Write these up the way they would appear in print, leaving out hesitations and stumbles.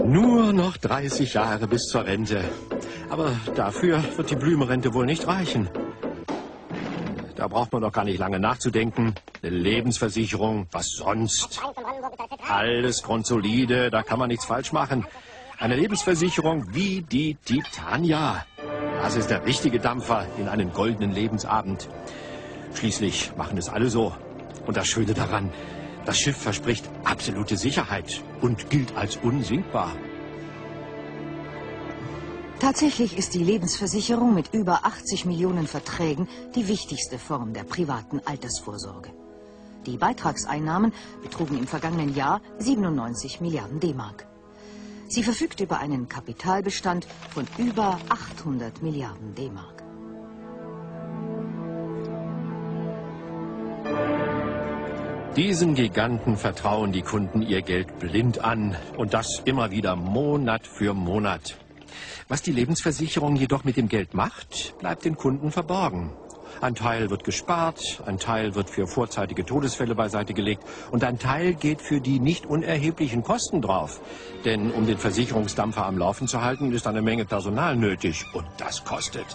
Nur noch 30 Jahre bis zur Rente. Aber dafür wird die Blümerente wohl nicht reichen. Da braucht man doch gar nicht lange nachzudenken. Eine Lebensversicherung, was sonst? Alles grundsolide, da kann man nichts falsch machen. Eine Lebensversicherung wie die Titania. Das ist der richtige Dampfer in einen goldenen Lebensabend. Schließlich machen es alle so. Und das Schöne daran, das Schiff verspricht absolute Sicherheit und gilt als unsinkbar. Tatsächlich ist die Lebensversicherung mit über 80 Millionen Verträgen die wichtigste Form der privaten Altersvorsorge. Die Beitragseinnahmen betrugen im vergangenen Jahr 97 Milliarden D-Mark. Sie verfügt über einen Kapitalbestand von über 800 Milliarden D-Mark. Diesen Giganten vertrauen die Kunden ihr Geld blind an. Und das immer wieder Monat für Monat. Was die Lebensversicherung jedoch mit dem Geld macht, bleibt den Kunden verborgen. Ein Teil wird gespart, ein Teil wird für vorzeitige Todesfälle beiseite gelegt und ein Teil geht für die nicht unerheblichen Kosten drauf. Denn um den Versicherungsdampfer am Laufen zu halten, ist eine Menge Personal nötig und das kostet.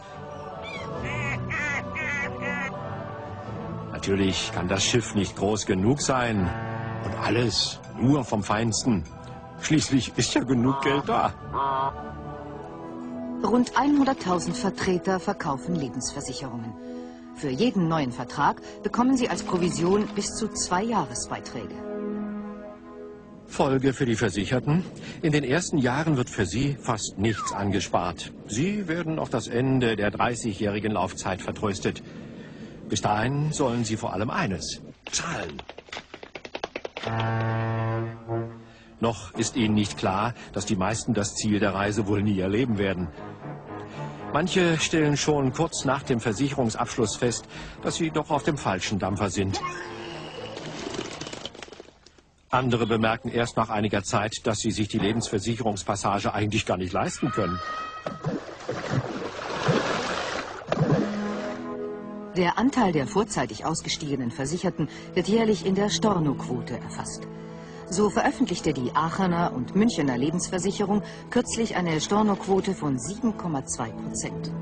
Natürlich kann das Schiff nicht groß genug sein und alles nur vom Feinsten. Schließlich ist ja genug Geld da. Rund 100.000 Vertreter verkaufen Lebensversicherungen. Für jeden neuen Vertrag bekommen sie als Provision bis zu 2 Jahresbeiträge. Folge für die Versicherten: In den ersten Jahren wird für sie fast nichts angespart. Sie werden auf das Ende der 30-jährigen Laufzeit vertröstet. Bis dahin sollen sie vor allem eines: zahlen. Noch ist ihnen nicht klar, dass die meisten das Ziel der Reise wohl nie erleben werden. Manche stellen schon kurz nach dem Versicherungsabschluss fest, dass sie doch auf dem falschen Dampfer sind. Andere bemerken erst nach einiger Zeit, dass sie sich die Lebensversicherungspassage eigentlich gar nicht leisten können. Der Anteil der vorzeitig ausgestiegenen Versicherten wird jährlich in der Stornoquote erfasst. So veröffentlichte die Aachener und Münchener Lebensversicherung kürzlich eine Stornoquote von 7,2%.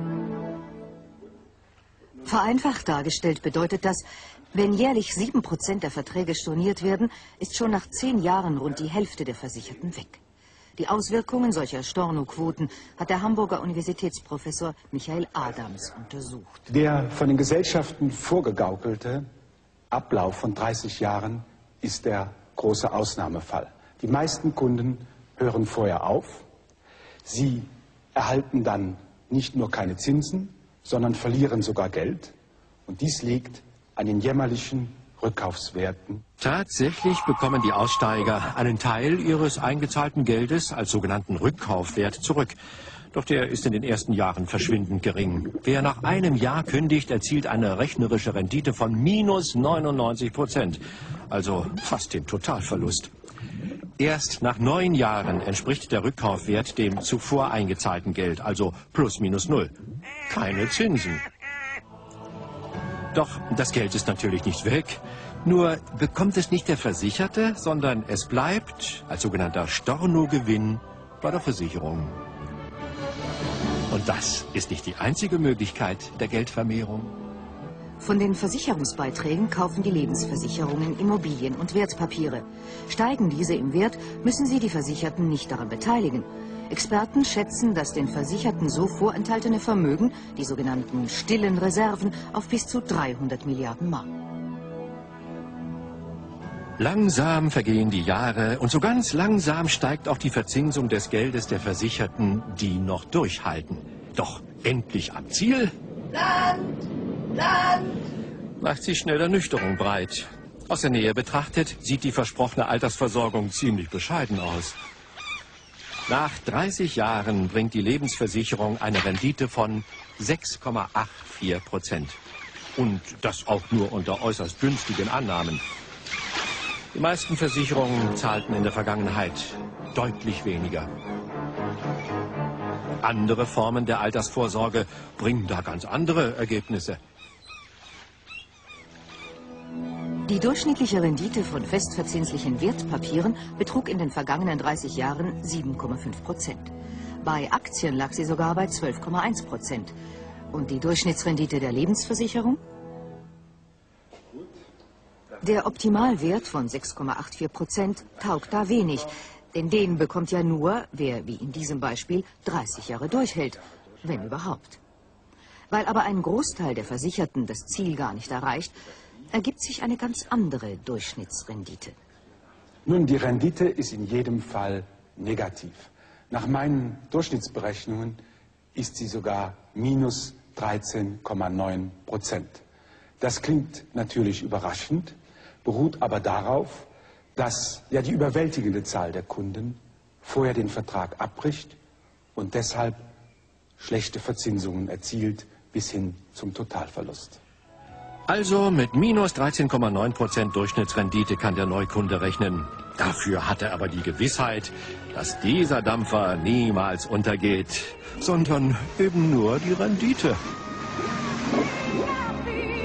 Vereinfacht dargestellt bedeutet das, wenn jährlich 7% der Verträge storniert werden, ist schon nach 10 Jahren rund die Hälfte der Versicherten weg. Die Auswirkungen solcher Stornoquoten hat der Hamburger Universitätsprofessor Michael Adams untersucht. Der von den Gesellschaften vorgegaukelte Ablauf von 30 Jahren ist der große Ausnahmefall. Die meisten Kunden hören vorher auf. Sie erhalten dann nicht nur keine Zinsen, sondern verlieren sogar Geld. Und dies liegt an den jämmerlichen Rückkaufswerten. Tatsächlich bekommen die Aussteiger einen Teil ihres eingezahlten Geldes als sogenannten Rückkaufwert zurück. Doch der ist in den ersten Jahren verschwindend gering. Wer nach einem Jahr kündigt, erzielt eine rechnerische Rendite von minus 99%. Also fast dem Totalverlust. Erst nach 9 Jahren entspricht der Rückkaufwert dem zuvor eingezahlten Geld, also plus minus null. Keine Zinsen. Doch das Geld ist natürlich nicht weg. Nur bekommt es nicht der Versicherte, sondern es bleibt als sogenannter Stornogewinn bei der Versicherung. Und das ist nicht die einzige Möglichkeit der Geldvermehrung. Von den Versicherungsbeiträgen kaufen die Lebensversicherungen Immobilien und Wertpapiere. Steigen diese im Wert, müssen sie die Versicherten nicht daran beteiligen. Experten schätzen das den Versicherten so vorenthaltene Vermögen, die sogenannten stillen Reserven, auf bis zu 300 Milliarden Mark. Langsam vergehen die Jahre und so ganz langsam steigt auch die Verzinsung des Geldes der Versicherten, die noch durchhalten. Doch endlich am Ziel macht sich schnell Ernüchterung breit. Aus der Nähe betrachtet sieht die versprochene Altersversorgung ziemlich bescheiden aus. Nach 30 Jahren bringt die Lebensversicherung eine Rendite von 6,84%. Und das auch nur unter äußerst günstigen Annahmen. Die meisten Versicherungen zahlten in der Vergangenheit deutlich weniger. Andere Formen der Altersvorsorge bringen da ganz andere Ergebnisse. Die durchschnittliche Rendite von festverzinslichen Wertpapieren betrug in den vergangenen 30 Jahren 7,5%. Bei Aktien lag sie sogar bei 12,1%. Und die Durchschnittsrendite der Lebensversicherung? Der Optimalwert von 6,84% taugt da wenig, denn den bekommt ja nur, wer wie in diesem Beispiel 30 Jahre durchhält, wenn überhaupt. Weil aber ein Großteil der Versicherten das Ziel gar nicht erreicht, ergibt sich eine ganz andere Durchschnittsrendite. Nun, die Rendite ist in jedem Fall negativ. Nach meinen Durchschnittsberechnungen ist sie sogar minus 13,9%. Das klingt natürlich überraschend, beruht aber darauf, dass ja die überwältigende Zahl der Kunden vorher den Vertrag abbricht und deshalb schlechte Verzinsungen erzielt bis hin zum Totalverlust. Also mit minus 13,9% Durchschnittsrendite kann der Neukunde rechnen. Dafür hat er aber die Gewissheit, dass dieser Dampfer niemals untergeht, sondern eben nur die Rendite.